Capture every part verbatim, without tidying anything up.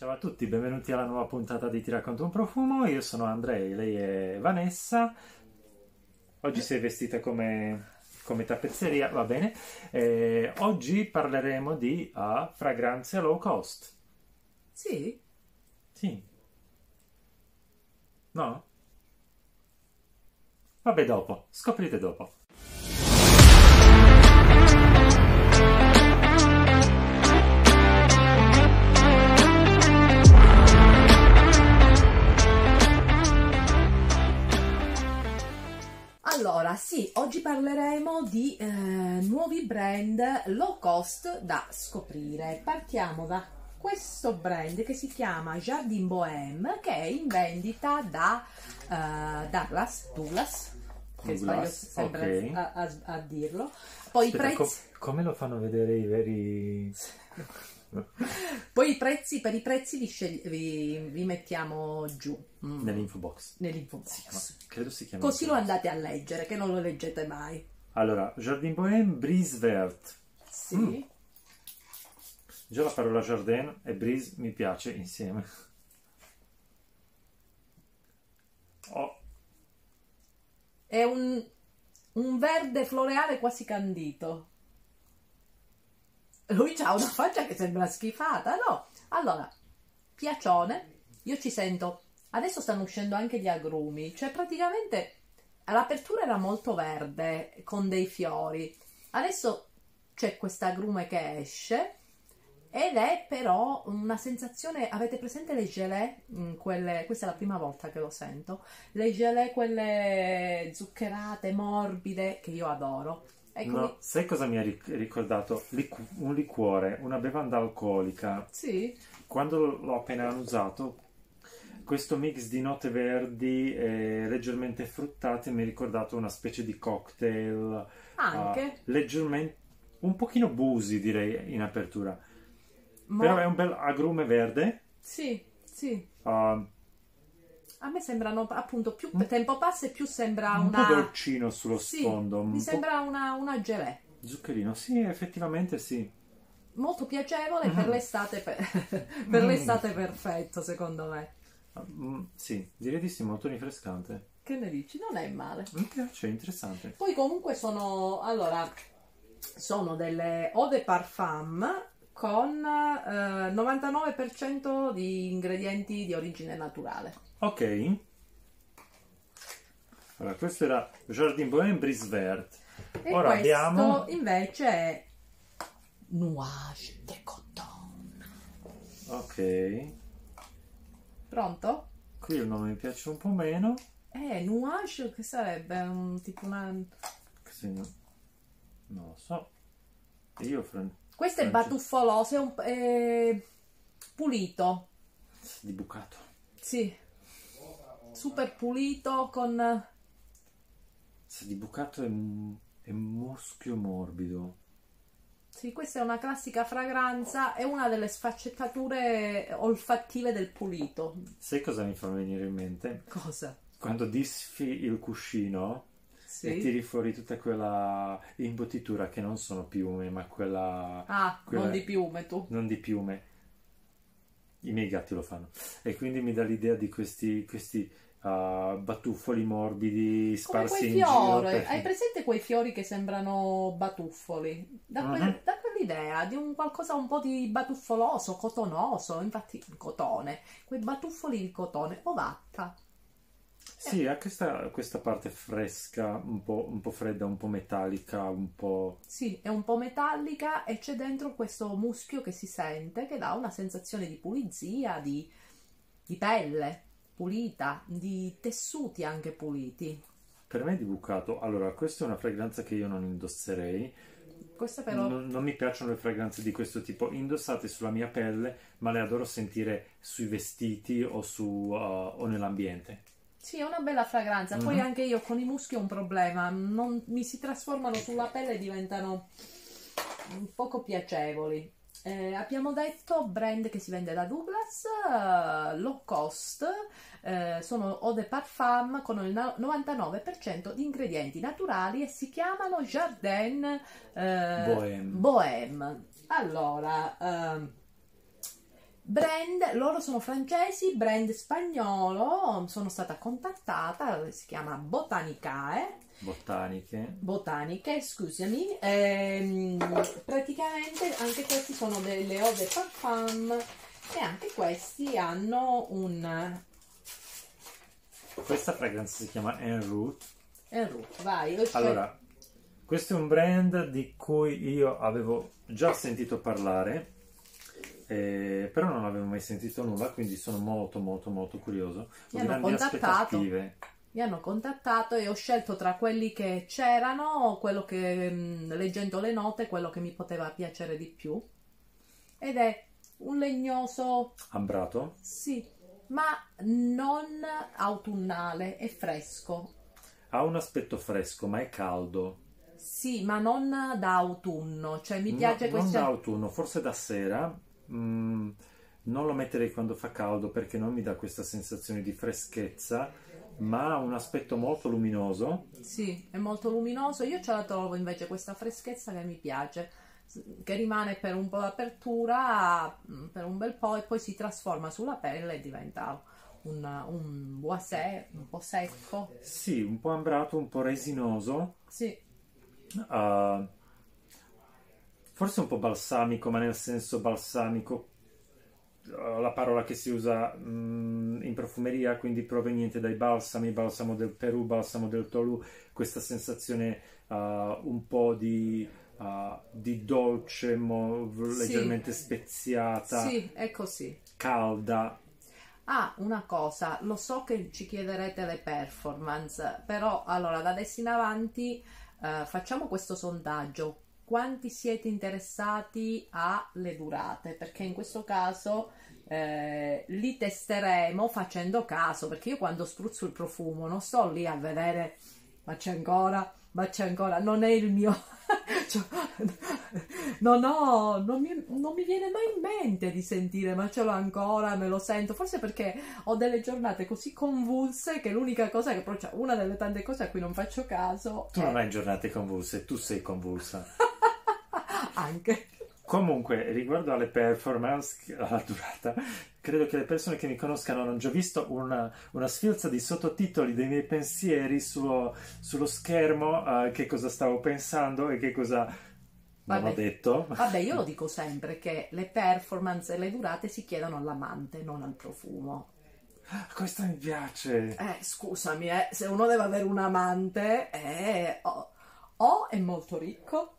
Ciao a tutti, benvenuti alla nuova puntata di Ti racconto un profumo. Io sono Andrei, lei è Vanessa. Oggi sei vestita come, come tappezzeria, va bene. Eh, oggi parleremo di uh, fragranze low cost. Sì? Sì. No? Vabbè, dopo. Scoprite dopo. Allora, sì, oggi parleremo di eh, nuovi brand low cost da scoprire. Partiamo da questo brand che si chiama Jardin Bohème, che è in vendita da uh, Douglas, Douglas, che sbaglio sempre okay. a, a, a dirlo. Poi Aspetta, i prezzi... com come lo fanno vedere i veri... Poi i prezzi, per i prezzi vi, scegli, vi, vi mettiamo giù mm. nell'info box. Nell'info box. Credo si chiami Così lo andate a leggere, che non lo leggete mai. Allora, Jardin Bohème, Brise Verte. Sì. Mm. Già la parola Jardin e Brise mi piace insieme. Oh. È un, un verde floreale quasi candito. Lui ha una faccia che sembra schifata, no? Allora, piacione, io ci sento, adesso stanno uscendo anche gli agrumi, cioè praticamente all'apertura era molto verde, con dei fiori, adesso c'è questa agrume che esce, ed è però una sensazione, avete presente le gelée? Quelle, questa è la prima volta che lo sento, le gelée, quelle zuccherate, morbide, che io adoro. Ecco, No, sai cosa mi ha ricordato? Liqu un liquore, una bevanda alcolica. Sì. Quando l'ho appena usato, questo mix di note verdi e leggermente fruttate mi ha ricordato una specie di cocktail. Anche. Uh, leggermente, un pochino boozy direi in apertura. Ma... Però è un bel agrume verde. Sì, sì. Uh, A me sembrano appunto più tempo passa e più sembra un una... po' dolcino sullo sì, sfondo. mi sembra una, una gelée. Zuccherino, sì, effettivamente sì. Molto piacevole Mm-hmm. per l'estate, per, per l'estate perfetto secondo me. Mm, sì, direi di sì, molto rinfrescante. Che ne dici? Non è male. Mi piace, è interessante. Poi comunque sono, allora, sono delle eau de parfum con eh, novantanove per cento di ingredienti di origine naturale. Ok. Allora, questo era Jardin Bohème Brise Verte. E ora questo abbiamo... invece è Nuage de Coton. Ok. Pronto? Qui il nome mi piace un po' meno. Eh, Nuage, che sarebbe un tipo una... Non lo so. Io fran... Questo è france... batuffoloso, è, un... è pulito. Di bucato. Sì. Super pulito con... Di bucato è, è muschio morbido. Sì, questa è una classica fragranza, è una delle sfaccettature olfattive del pulito. Sai cosa mi fa venire in mente? Cosa? Quando disfi il cuscino, sì, e tiri fuori tutta quella imbottitura che non sono piume, ma quella... Ah, quella... non di piume tu. Non di piume. I miei gatti lo fanno. E quindi mi dà l'idea di questi... questi Uh, batuffoli morbidi sparsi in giro. Per... Hai presente quei fiori che sembrano batuffoli? Da, quel, uh-huh. da quell'idea di un qualcosa un po' di batuffoloso, cotonoso, infatti cotone, quei batuffoli di cotone, ovatta. Sì, ha questa, questa parte fresca, un po', un po' fredda, un po' metallica, un po'... Sì, è un po' metallica e c'è dentro questo muschio che si sente, che dà una sensazione di pulizia, di, di pelle pulita, di tessuti anche puliti. Per me è di bucato. Allora, questa è una fragranza che io non indosserei. Questa però... Non, non mi piacciono le fragranze di questo tipo indossate sulla mia pelle, ma le adoro sentire sui vestiti o, su, uh, o nell'ambiente. Sì, è una bella fragranza. Mm-hmm. Poi anche io con i muschi ho un problema. Non, mi si trasformano sulla pelle e diventano poco piacevoli. Eh, abbiamo detto brand che si vende da Douglas, uh, low cost, eh, sono eau de parfum con il novantanove per cento di ingredienti naturali e si chiamano Jardin eh, Bohème. Bohème. Allora, uh, brand, loro sono francesi, brand spagnolo, sono stata contattata, si chiama Botanicae. Botaniche. Botaniche, scusami. Ehm, praticamente anche questi sono delle eau de parfum e anche questi hanno un... Questa fragranza si chiama En Route. En Route, vai. Io Allora, questo è un brand di cui io avevo già sentito parlare, eh, però non avevo mai sentito nulla, quindi sono molto molto molto curioso. Ho Mi hanno grandi contattato. aspettative. Mi hanno contattato e ho scelto tra quelli che c'erano, quello che, mh, leggendo le note, quello che mi poteva piacere di più. Ed è un legnoso, Ambrato? sì, ma non autunnale, è fresco. Ha un aspetto fresco, ma è caldo. Sì, ma non da autunno, cioè mi piace No, non questa... da autunno, forse da sera. Mm, non lo metterei quando fa caldo perché non mi dà questa sensazione di freschezza, ma ha un aspetto molto luminoso. Sì, è molto luminoso. Io ce la trovo invece questa freschezza che mi piace, che rimane per un po' d'apertura, per un bel po' e poi si trasforma sulla pelle e diventa un, un boisé un po' secco. Sì, un po' ambrato, un po' resinoso. Sì, Uh, forse un po' balsamico, ma nel senso balsamico, uh, la parola che si usa mm, in profumeria, quindi proveniente dai balsami, balsamo del Perù, balsamo del Tolù, questa sensazione uh, un po' di, uh, di dolce, mo- Sì. leggermente speziata, sì, è così. calda. Ah, una cosa, lo so che ci chiederete le performance, però allora da adesso in avanti eh, facciamo questo sondaggio. Quanti siete interessati alle durate? Perché in questo caso eh, li testeremo facendo caso, perché io quando spruzzo il profumo non sto lì a vedere, ma c'è ancora, ma c'è ancora, non è il mio... cioè, non ho, non mi, non mi viene mai in mente di sentire, ma ce l'ho ancora, me lo sento, forse perché ho delle giornate così convulse che l'unica cosa che, però, cioè, una delle tante cose a cui non faccio caso Tu è... non hai giornate convulse, tu sei convulsa. anche. Comunque, riguardo alle performance, alla durata, credo che le persone che mi conoscano hanno già visto una, una sfilza di sottotitoli dei miei pensieri sullo, sullo schermo, eh, che cosa stavo pensando e che cosa non Vabbè. ho detto. Vabbè, io lo dico sempre che le performance e le durate si chiedono all'amante, non al profumo. Questo mi piace. Eh, scusami, eh, se uno deve avere un amante, eh, o, o è molto ricco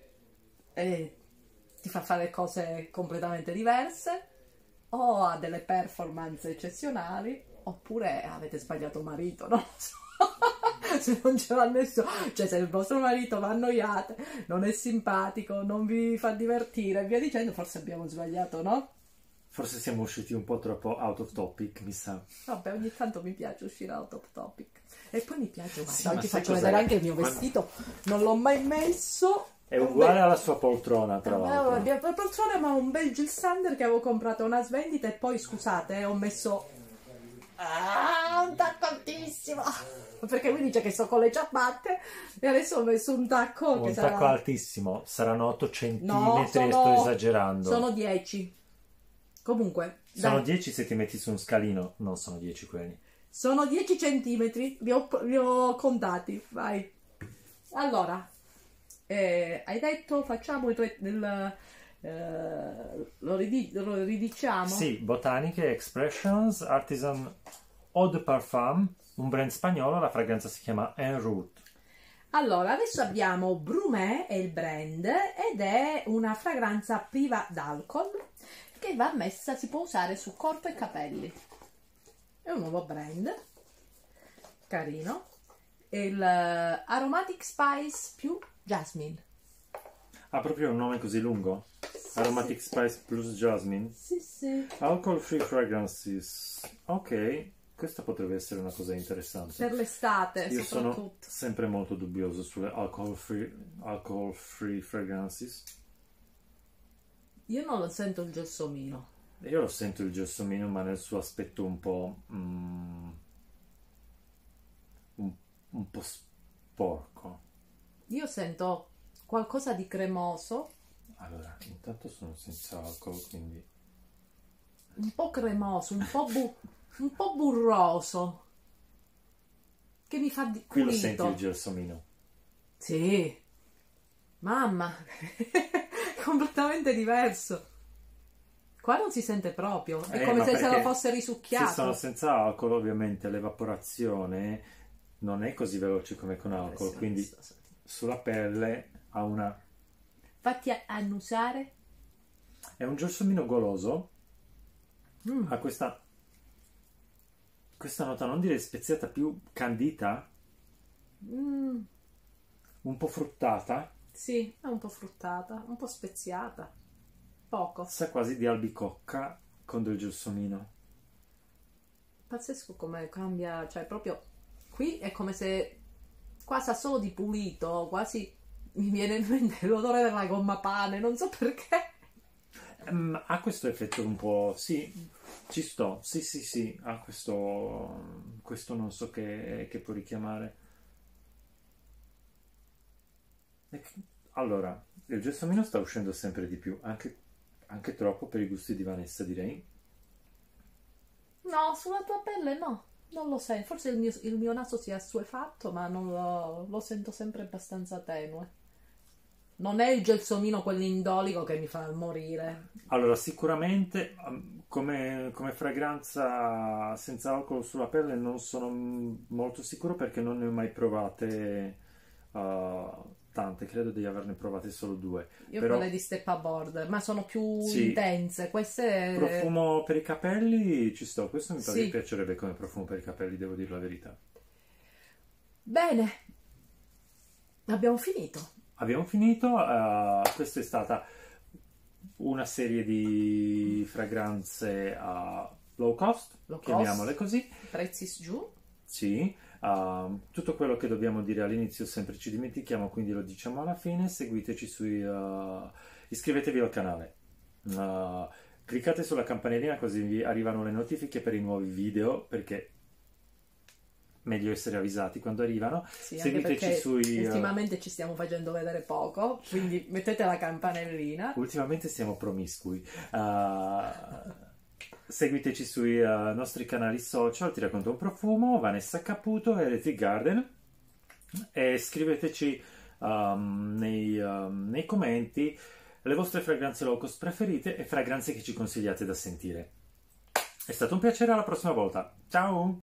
e ti fa fare cose completamente diverse, o ha delle performance eccezionali, oppure avete sbagliato marito, non lo so. Se non ce l'ha nessuno, cioè se il vostro marito va annoiate, non è simpatico, non vi fa divertire e via dicendo, forse abbiamo sbagliato, no? Forse siamo usciti un po' troppo out of topic, mi sa. Vabbè, ogni tanto mi piace uscire out of topic. E poi mi piace, guarda, Sì, oggi ma sai faccio cos'è? vedere anche il mio Quando- vestito, non l'ho mai messo. È uguale alla sua poltrona, tra Avevo la l'altro. mia poltrona, ma un bel Jill Sander che avevo comprato a una svendita e poi, scusate, eh, ho messo... Ah, un tacco altissimo! Perché lui dice che sto con le ciabatte e adesso ho messo un tacco che Un sarà... tacco altissimo, saranno otto No, centimetri, sono... sto esagerando. Sono dieci. Comunque, Sono dai, dieci se ti metti su un scalino, non sono dieci quelli. sono dieci centimetri, li ho, li ho contati, vai. Allora, eh, hai detto facciamo il... re- il eh, lo, ridi- lo ridiciamo? Sì, Botaniche Expressions Artisan Eau de Parfum, un brand spagnolo, la fragranza si chiama En Route. Allora, adesso abbiamo Brumé, è il brand, ed è una fragranza priva d'alcol che va messa, si può usare su corpo e capelli. È un nuovo brand, carino. Il eh, Aromatic Spice più Jasmine. Ha proprio un nome così lungo? Aromatic Spice plus Jasmine. Sì, sì. Alcohol Free Fragrances. Ok, questa potrebbe essere una cosa interessante. Per l'estate, Io sono soprattutto. sempre molto dubbioso sulle alcohol free, alcohol free fragrances. Io non lo sento il gelsomino. Io lo sento il gelsomino, ma nel suo aspetto un po'... mm, un, un po' sporco. Io sento qualcosa di cremoso. Allora, intanto sono senza alcol, quindi... un po' cremoso, un po', bu- un po' burroso, che mi fa di Qui lo pulito. senti il gelsomino. Sì, mamma, è completamente diverso. Qua non si sente proprio, è Eh, come ma se se lo perché fosse se risucchiato. sono senza alcol, ovviamente l'evaporazione non è così veloce come con alcol, Sì, quindi sto sentendo. sulla pelle ha una... Fatti a- annusare. È un gelsomino goloso, Mm, ha questa, questa nota, non dire speziata, più candita, mm, un po' fruttata, sì, è un po' fruttata, un po' speziata, poco. sa quasi di albicocca con del gelsomino. Pazzesco come cambia, cioè proprio qui è come se qua sa solo di pulito, quasi mi viene in mente l'odore della gomma pane, non so perché. Ehm, ha questo effetto un po'... sì, ci sto, sì sì sì, ha questo... questo non so che, che può richiamare. E che- Allora, il gelsomino sta uscendo sempre di più, anche, anche troppo per i gusti di Vanessa, direi. No, sulla tua pelle no, non lo sento, forse il mio, il mio naso si è assuefatto, ma non lo, lo sento sempre abbastanza tenue. Non è il gelsomino quell'indolico che mi fa morire. Allora, sicuramente um, come, come fragranza senza alcol sulla pelle non sono mm, molto sicuro perché non ne ho mai provate uh, tante, credo di averne provate solo due. Io Però quelle di Steppa Board, ma sono più sì, intense, queste... profumo per i capelli ci sto, questo mi Sì. piacerebbe come profumo per i capelli, devo dire la verità. Bene, abbiamo finito. Abbiamo finito, uh, questa è stata una serie di fragranze a low cost, Low cost. chiamiamole così. Prezzi giù. Sì, uh, tutto quello che dobbiamo dire all'inizio sempre ci dimentichiamo, quindi lo diciamo alla fine. Seguiteci sui... uh, iscrivetevi al canale. Uh, cliccate sulla campanellina così vi arrivano le notifiche per i nuovi video, perché meglio essere avvisati quando arrivano. Sì, anche Seguiteci perché sui... uh, ultimamente ci stiamo facendo vedere poco, quindi mettete la campanellina. ultimamente siamo promiscui. Uh, seguiteci sui uh, nostri canali social, Ti racconto un profumo, Vanessa Caputo, Heretic Garden, e scriveteci um, nei, um, nei commenti le vostre fragranze low cost preferite e fragranze che ci consigliate da sentire. È stato un piacere, alla prossima volta. Ciao!